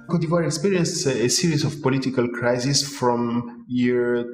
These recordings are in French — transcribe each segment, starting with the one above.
Côte d'Ivoire experienced a series of political crises from year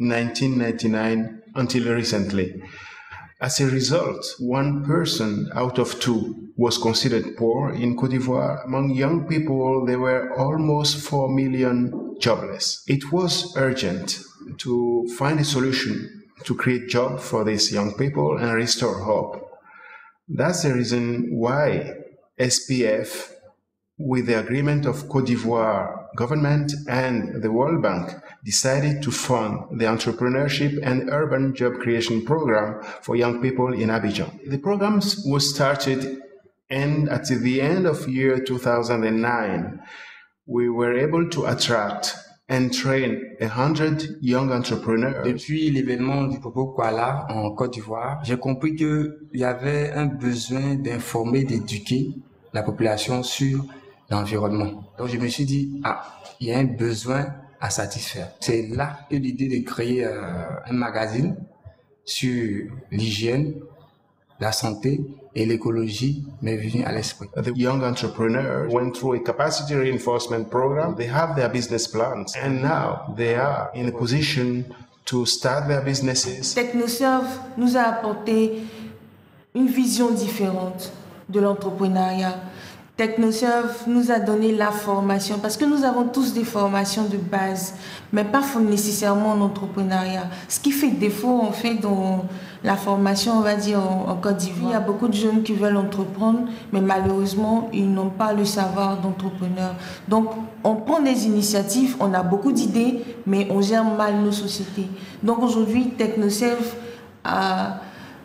1999 until recently. As a result, 1 person out of 2 was considered poor in Côte d'Ivoire. Among young people, there were almost 4 million jobless. It was urgent to find a solution to create jobs for these young people and restore hope. That's the reason why SPF, with the agreement of Côte d'Ivoire government and the World Bank, decided to fund the entrepreneurship and urban job creation program for young people in Abidjan. The program was started, and at the end of year 2009, we were able to attract and train 100 young entrepreneurs. Depuis l'événement du Popo Kuala en Côte d'Ivoire, j'ai compris qu'il y avait un besoin d'informer, d'éduquer la population sur l'environnement. Donc je me suis dit, il y a un besoin à satisfaire. C'est là que l'idée de créer un magazine sur l'hygiène, la santé et l'écologie m'est venue à l'esprit. The young entrepreneurs went through a capacity reinforcement program. They have their business plans, and now they are in a position to start their businesses. TechnoServe nous a apporté une vision différente de l'entrepreneuriat. TechnoServe nous a donné la formation, parce que nous avons tous des formations de base, mais pas nécessairement en entrepreneuriat. Ce qui fait défaut, en fait, dans la formation, on va dire, en Côte d'Ivoire. Il y a beaucoup de jeunes qui veulent entreprendre, mais malheureusement, ils n'ont pas le savoir d'entrepreneur. Donc, on prend des initiatives, on a beaucoup d'idées, mais on gère mal nos sociétés. Donc, aujourd'hui, TechnoServe a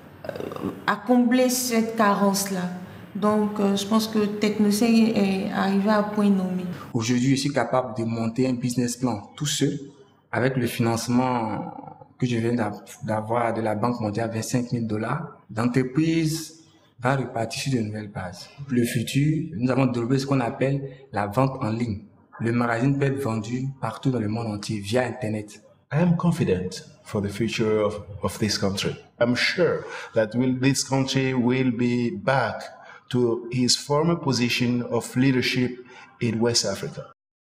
comblé cette carence-là. Donc, je pense que TechnoServe est arrivé à point nommé. Aujourd'hui, je suis capable de monter un business plan tout seul, avec le financement que je viens d'avoir de la Banque mondiale, $25 000. L'entreprise va repartir sur de nouvelles bases. Pour le futur, nous avons développé ce qu'on appelle la vente en ligne. Le magazine peut être vendu partout dans le monde entier via Internet. I am confident for the future of this country. I'm sure that this country will be back to his former position of leadership in West Africa.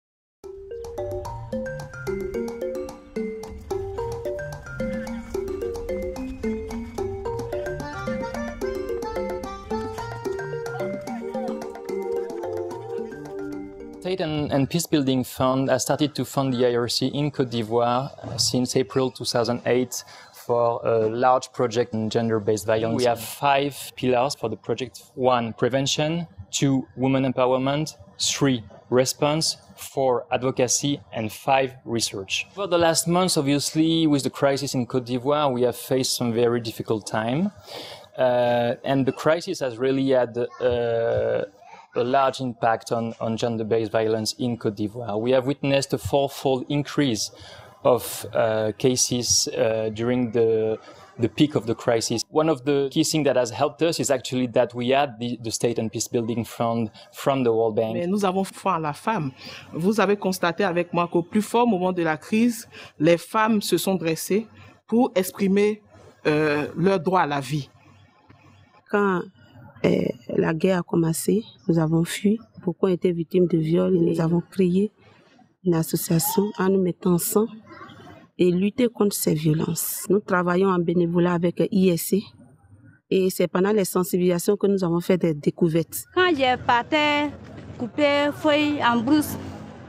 State and Peace Building Fund has started to fund the IRC in Côte d'Ivoire since April 2008 for a large project on gender-based violence. We have 5 pillars for the project. 1, prevention. 2, women empowerment. 3, response. 4, advocacy. And 5, research. For the last months, obviously, with the crisis in Côte d'Ivoire, we have faced some very difficult time. And the crisis has really had a large impact on gender-based violence in Côte d'Ivoire. We have witnessed a 4-fold increase of cases during the peak of the crisis. One of the key things that has helped us is actually that we had the State and Peace Building Fund from the World Bank. Mais nous avons foi en la femme. Vous avez constaté avec moi qu'au plus fort moment de la crise, les femmes se sont dressées pour exprimer leur droit à la vie. Quand la guerre a commencé, nous avons fui. Beaucoup ont été victimes de viols et nous avons créé une association en nous mettant ensemble et lutter contre ces violences. Nous travaillons en bénévolat avec ISC et c'est pendant les sensibilisations que nous avons fait des découvertes. Quand je partais couper feuilles en brousse,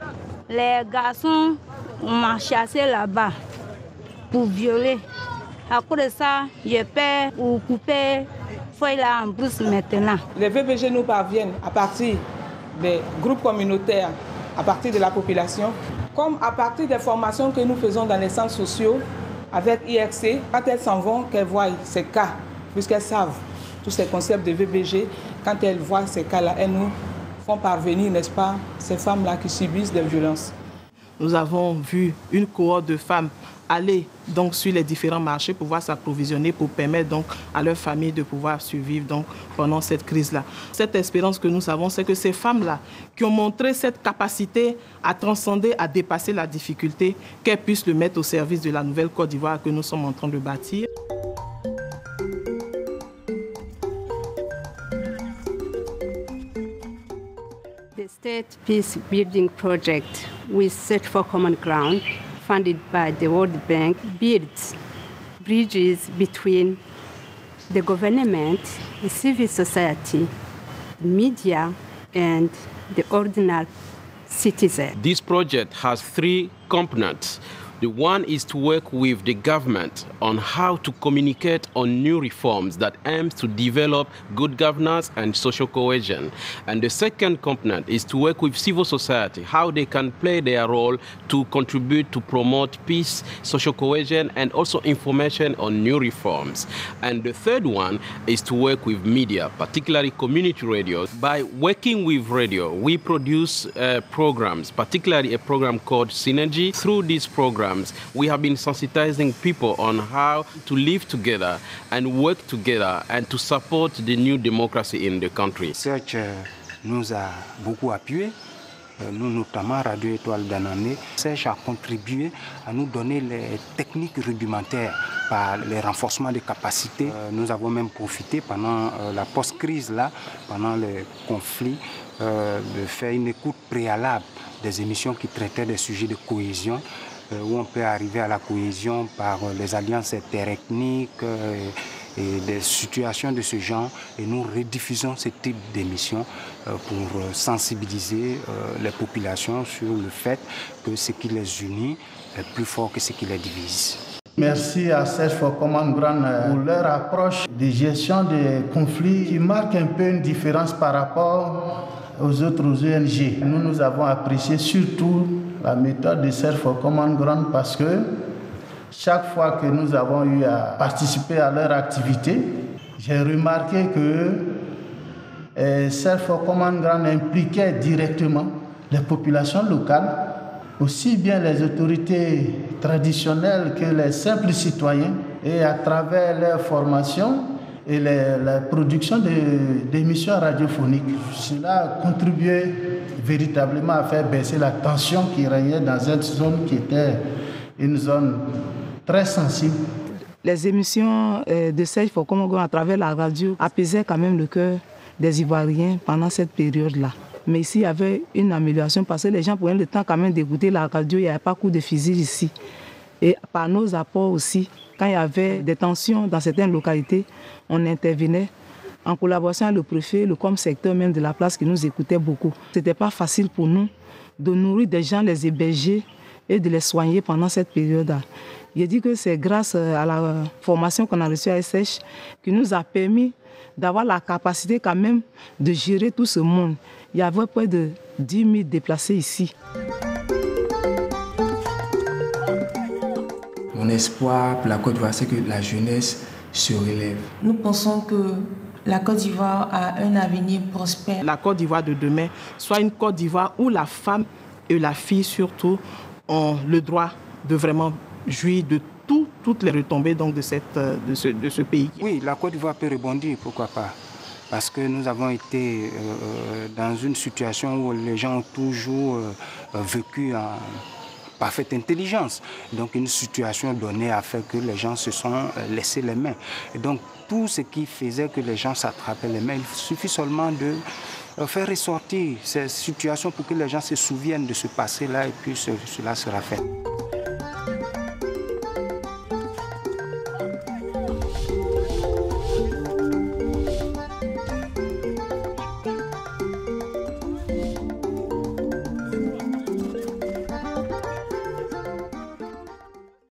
les garçons m'ont chassé là-bas pour violer. À cause de ça, je paie ou couper feuilles là en brousse maintenant. Les VBG nous parviennent à partir des groupes communautaires, à partir de la population, comme à partir des formations que nous faisons dans les centres sociaux avec IRC. Quand elles s'en vont, qu'elles voient ces cas, puisqu'elles savent tous ces concepts de VBG, quand elles voient ces cas-là, elles nous font parvenir, n'est-ce pas, ces femmes-là qui subissent des violences. Nous avons vu une cohorte de femmes aller donc sur les différents marchés pour pouvoir s'approvisionner, pour permettre donc à leur famille de pouvoir survivre donc pendant cette crise-là. Cette espérance que nous avons, c'est que ces femmes-là qui ont montré cette capacité à transcender, à dépasser la difficulté, qu'elles puissent le mettre au service de la nouvelle Côte d'Ivoire que nous sommes en train de bâtir. The great peace building project with Search for Common Ground, funded by the World Bank, builds bridges between the government, the civil society, media, and the ordinary citizen. This project has 3 components. The one is to work with the government on how to communicate on new reforms that aims to develop good governance and social cohesion. And the second component is to work with civil society, how they can play their role to contribute to promote peace, social cohesion, and also information on new reforms. And the third one is to work with media, particularly community radios. By working with radio, we produce programs, particularly a program called Synergy. Through these programs, we have been sensitizing people on how to live together and work together and to support the new democracy in the country. Search nous a beaucoup appuyé, nous notamment Radio Étoile d'Anané. Search a contribué à nous donner les techniques rudimentaires par les renforcements des capacités. Nous avons même profité pendant la post-crise, là, pendant le conflit, de faire une écoute préalable des émissions qui traitaient des sujets de cohésion, où on peut arriver à la cohésion par les alliances interethniques et des situations de ce genre. Et nous rediffusons ce type d'émissions pour sensibiliser les populations sur le fait que ce qui les unit est plus fort que ce qui les divise. Merci à Search for Common Ground pour leur approche de gestion des conflits qui marque un peu une différence par rapport aux autres ONG. Nous avons apprécié surtout la méthode de Search for Common Ground parce que chaque fois que nous avons eu à participer à leur activité, j'ai remarqué que Search for Common Ground impliquait directement les populations locales, aussi bien les autorités traditionnelles que les simples citoyens, et à travers leur formation et la production d'émissions radiophoniques. Cela a contribué véritablement à faire baisser la tension qui régnait dans cette zone qui était une zone très sensible. Les émissions de Search for Common Ground à travers la radio apaisaient quand même le cœur des Ivoiriens pendant cette période-là. Mais ici, il y avait une amélioration parce que les gens prenaient le temps quand même d'écouter la radio. Il n'y avait pas coup de fusil ici. Et par nos apports aussi, quand il y avait des tensions dans certaines localités, on intervenait en collaboration avec le préfet, le com-secteur même de la place qui nous écoutait beaucoup. Ce n'était pas facile pour nous de nourrir des gens, les héberger et de les soigner pendant cette période-là. Je dis que c'est grâce à la formation qu'on a reçue à SH qui nous a permis d'avoir la capacité quand même de gérer tout ce monde. Il y avait près de 10 000 déplacés ici. Mon espoir pour la Côte d'Ivoire, c'est que la jeunesse se relève. Nous pensons que la Côte d'Ivoire a un avenir prospère. La Côte d'Ivoire de demain soit une Côte d'Ivoire où la femme et la fille surtout ont le droit de vraiment jouir de toutes les retombées donc, de ce pays. Oui, la Côte d'Ivoire peut rebondir, pourquoi pas. Parce que nous avons été dans une situation où les gens ont toujours vécu en parfaite intelligence. Donc une situation donnée a fait que les gens se sont laissés les mains. Et donc tout ce qui faisait que les gens s'attrapaient les mains, il suffit seulement de faire ressortir ces situations pour que les gens se souviennent de ce passé-là et puis cela sera fait.